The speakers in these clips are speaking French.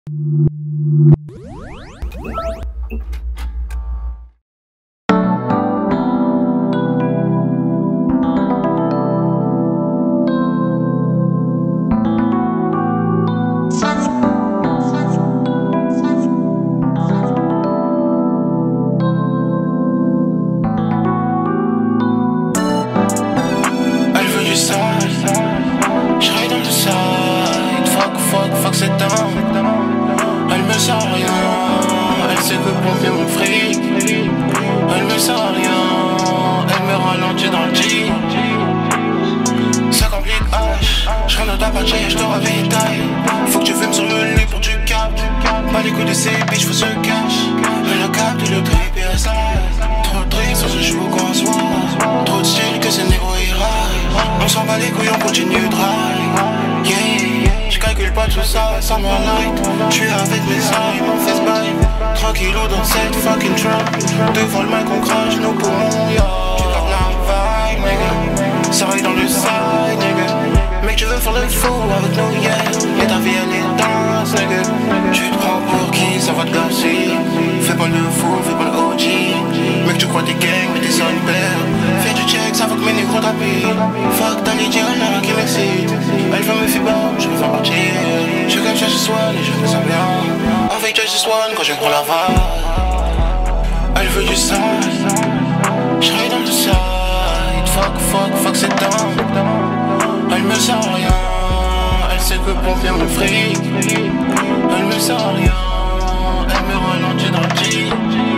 Fuck c'est dingue. Elle me sent rien. Elle sait que pomper mon fric. Elle me sent rien. Elle me ralentit dans le jean. Ça complique H. J'rentre dans ta patch et j'te réveille taille. Faut que tu fumes sur le lit pour que tu captes. Pas les coups de ces bitches, faut se cache. Elle le capte et le trip et elle slide. Trop de tricks sur ce chevaux qu'on soit. Trop de style que c'est négro et rail. On s'en bat les couilles, on continue de ride. Yeah. J'calcule pas tout ça, ça me light. J'suis avec mes amis, mon face by. Tranquillou dans cette fucking trap. Devant le mic on crache nos poumons, yo. Tu captes la vibe, nigga. Ça raille dans le side, nigga. Mec tu veux faire le fou avec nous, yeah. Et ta vie elle est danse, nigga. Tu te prends pour qui, ça va te gâcher. Fais pas le fou, fais pas le OG. Mec tu crois t'es gang, mais t'es son père. Fais du check, ça va que mes négros tapent. Fuck t'as les diamants qui m'excitent. Elle veut me faire bon, je veux faire partir. Je suis comme ça ce soir, et je fais ça bien. Avec Joyce Swan quand je prends la vague. Elle veut du sang. J'serai dans le side. Fuck c'est dingue. Elle me sent rien. Elle sait que pomper mon fric. Elle me sent rien. Elle me ralentit dans le jean.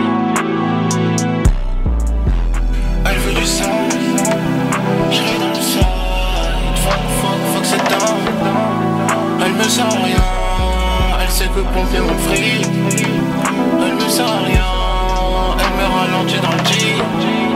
Elle veut du sang. J'serai dans le side. Fuck c'est dingue. Elle me sent rien. Elle sait que pomper mon fric. Elle me sent rien. Elle me ralentit dans le jean.